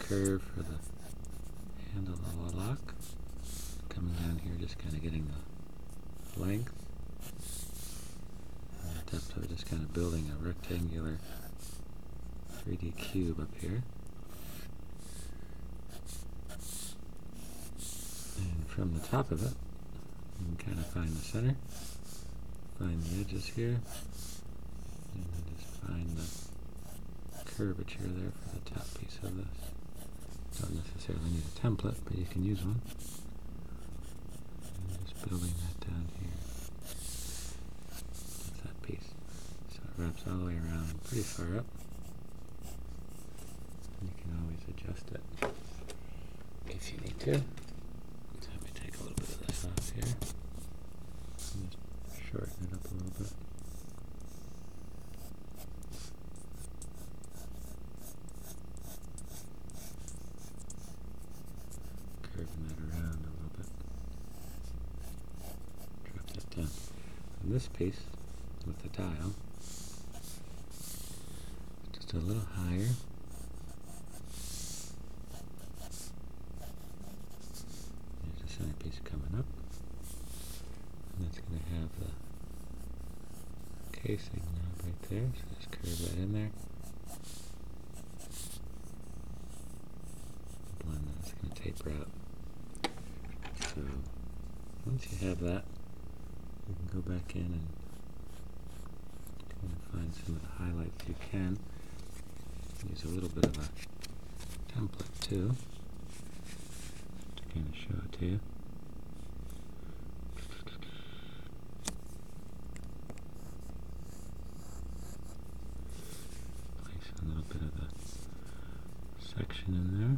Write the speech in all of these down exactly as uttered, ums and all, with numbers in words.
curve for the handle of the lock. Coming down here, just kind of getting the length. And the depth of it, just kind of building a rectangular three D cube up here. And from the top of it, you can kind of find the center, find the edges here, and then just find the curvature there for the top piece of this. Don't necessarily need a template, but you can use one. And just building that down here. That's that piece. So it wraps all the way around pretty far up. And you can always adjust it if you need to. So let me take a little bit of this off here. And just shorten it up a little bit. Curving that around a little bit. Drop that down. And this piece with the dial, just a little higher. There's the center piece coming up. And that's going to have the casing now right there. So just curve that in there. Blend that. It's going to taper out. So once you have that, you can go back in and kind of find some of the highlights you can. Use a little bit of a template too, to kind of show it to you. Place a little bit of a section in there.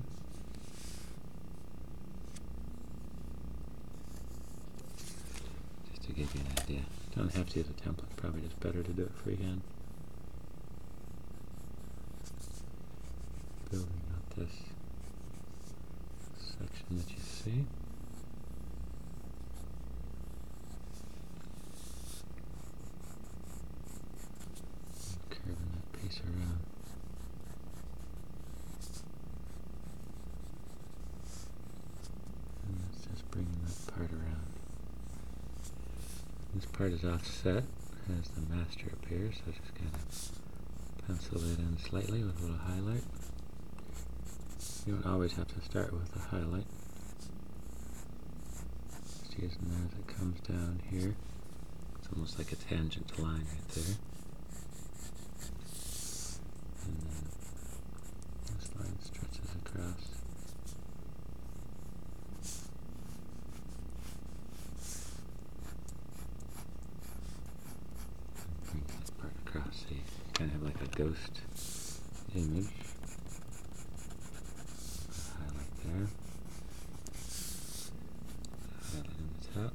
To give you an idea. Don't have to use a template, probably just better to do it freehand. Building out this section that you see. And curving that piece around. And that's just bringing that part around. This part is offset as the master appears, so just kind of pencil it in slightly with a little highlight. You don't always have to start with a highlight. Just using that as it comes down here. It's almost like a tangent line right there. And then this line stretches across. Across, so you kind of have like a ghost image. Highlight there. Highlight in the top.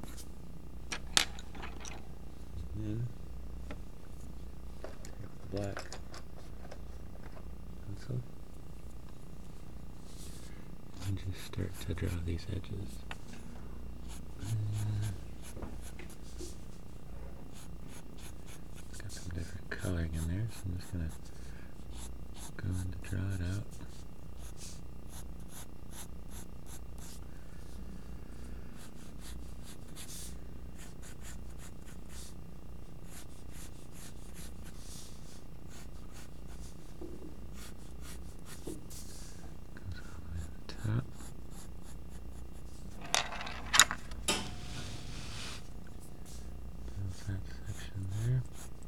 And then take the black pencil and just start to draw these edges. And some different coloring in there, so I'm just going to go in to draw it out. Goes all the way to the top. Builds that section there.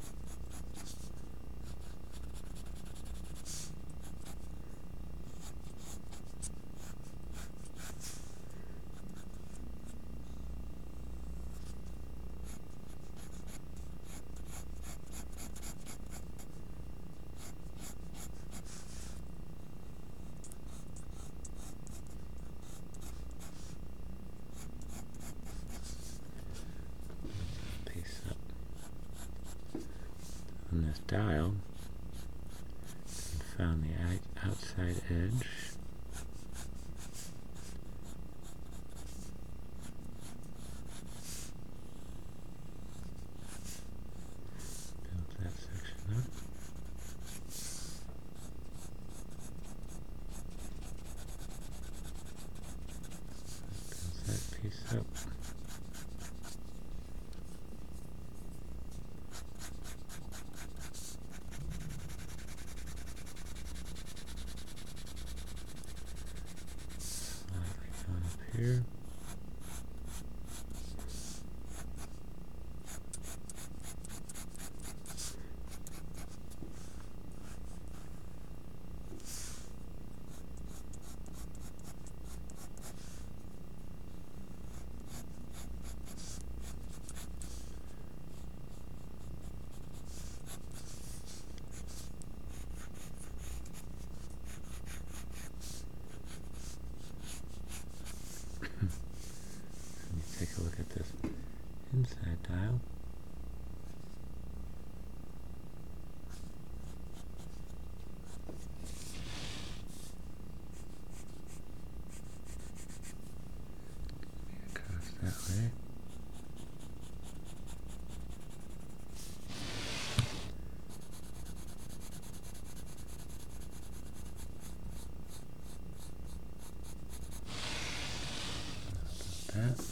On this dial, we found the outside edge. Build that section up. here. Take a look at this inside dial. Across that way. About that.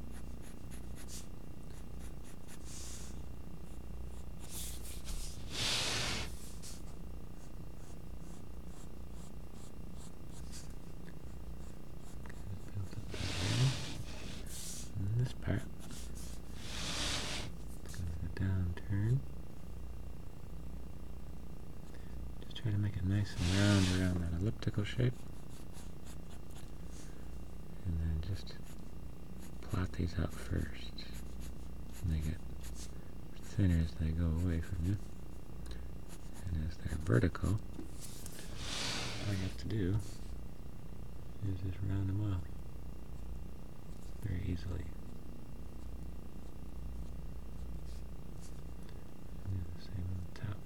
This part, it's going to down turn. Just try to make it nice and round around that elliptical shape. And then just plot these out first. And they get thinner as they go away from you. And as they're vertical, all you have to do is just round them off very easily. And do the same on the top.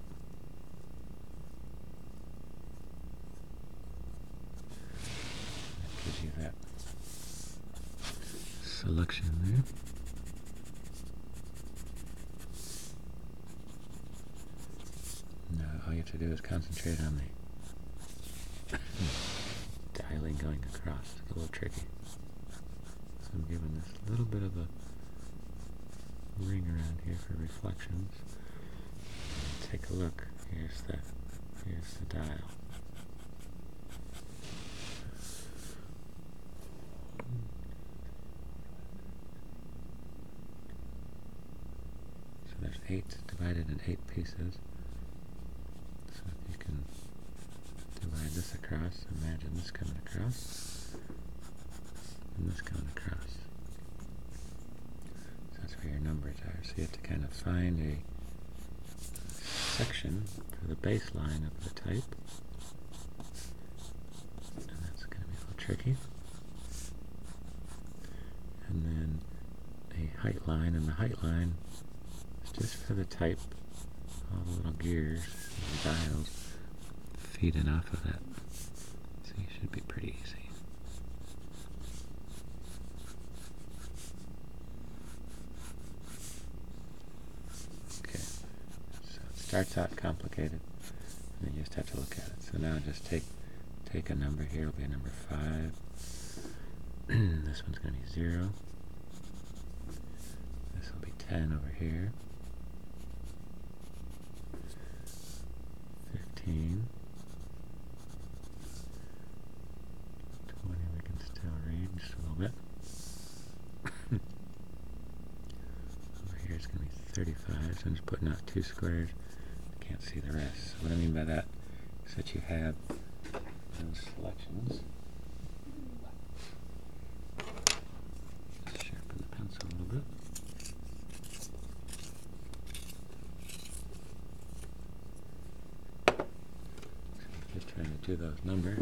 That gives you that selection there. Now all you have to do is concentrate on the dialing going across. It's a little tricky. So I'm giving this a little bit of a ring around here for reflections. Take a look. Here's the here's the dial. So there's eight divided in eight pieces. So if you can divide this across, imagine this coming across, and this coming across. So that's where your numbers are. So you have to kind of find a section for the baseline of the type. And that's going to be a little tricky. And then a height line, and the height line is just for the type. All the little gears, the dials, feeding off of that. So it should be pretty easy. Okay, so it starts out complicated, and then you just have to look at it. So now just take take a number here. It'll be a number five. This one's going to be zero. This will be ten over here. fifteen. twenty we can still read just a little bit. Over here it's going to be thirty-five, so I'm just putting out two squares. I can't see the rest. So what I mean by that is that you have those selections. Just sharpen the pencil a little bit. Just trying to do those numbers.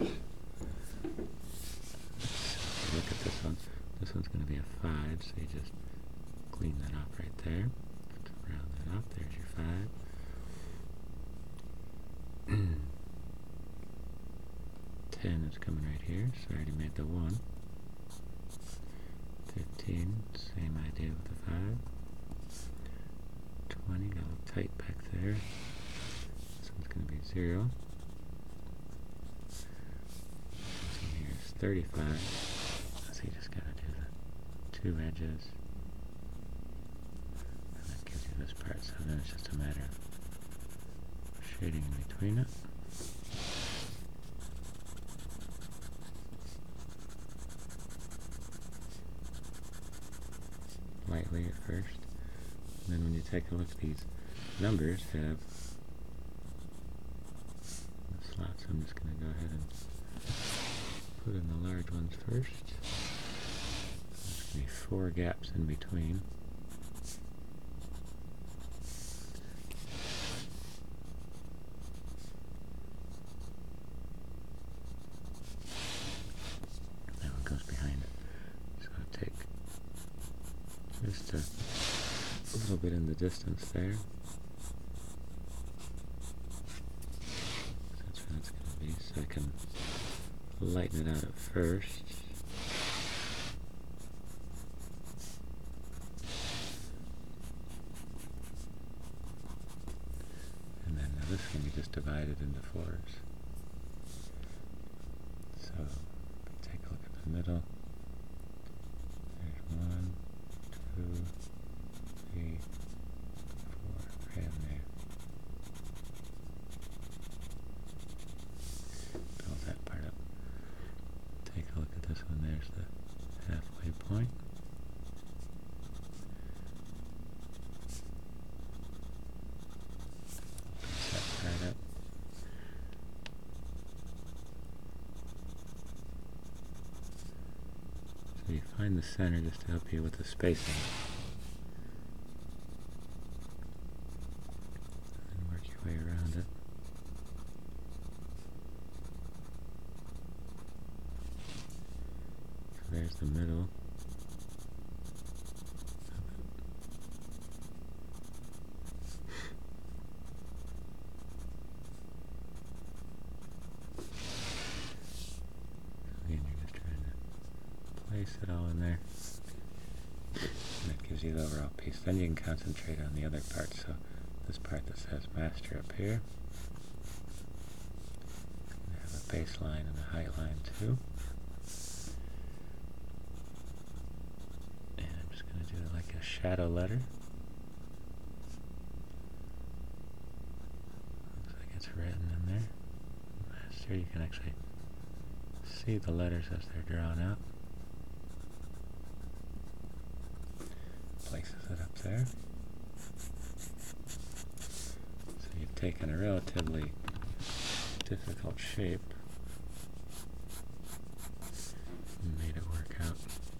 So look at this one. This one's going to be a five, so you just clean that off right there. Just round that off. There's your five. ten is coming right here, so I already made the one. fifteen, same idea with the five. twenty, got a little tight back there. This one's going to be zero. Here's thirty-five. So you just gotta do the two edges. And that gives you this part. So then it's just a matter of shading in between it. first. And then when you take a look, these numbers have the slots. I'm just going to go ahead and put in the large ones first. There's going to be four gaps in between. That one goes behind it. So I'll take just a little bit in the distance there. So that's where that's going to be. So I can lighten it out at first. And then now this can be just divided into fours. So take a look at the middle. There's one, two, three, four, right in there. Build that part up. Take a look at this one. There's the halfway point. Build that part up. So you find the center just to help you with the spacing. And work your way around it. There's the middle. Again, you're just trying to place it all in there. And that gives you the overall piece. Then you can concentrate on the other part. So this part that says master up here. You have a baseline and a height line too. A shadow letter. Looks like it's written in there. Master, you can actually see the letters as they're drawn out. Places it up there. So you've taken a relatively difficult shape and made it work out.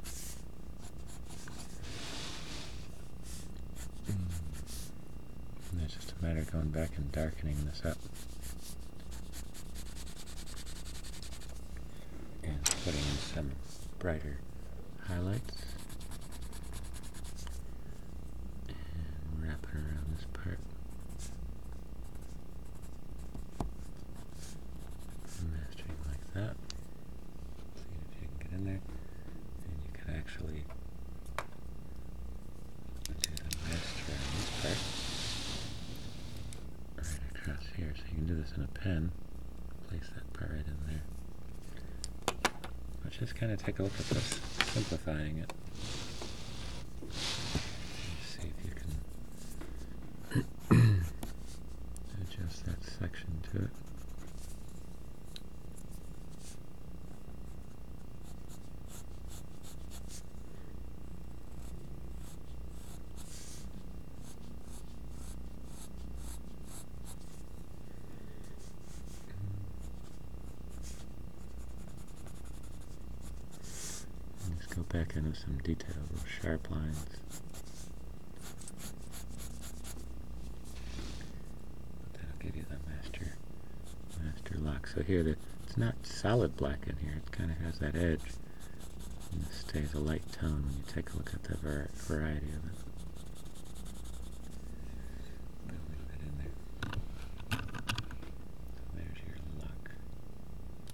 And it's just a matter of going back and darkening this up and putting in some brighter highlights and wrapping around this part. Mastering like that. See if you can get in there, and you can actually do the master on this part. Across here, so you can do this in a pen. Place that part right in there. Let's just kind of take a look at this, simplifying it. Let's see if you can adjust that section to it. Go back into some detail, those sharp lines. But that'll give you the master master lock. So here, the, it's not solid black in here. It kind of has that edge. And this stays a light tone when you take a look at the var variety of it.